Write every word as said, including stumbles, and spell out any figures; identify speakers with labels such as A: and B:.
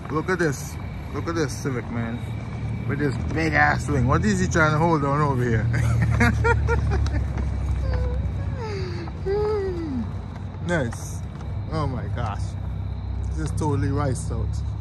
A: Look at this. Look at this Civic, man. With this big ass swing. What is he trying to hold on over here? Nice. Oh my gosh. This is totally riced out.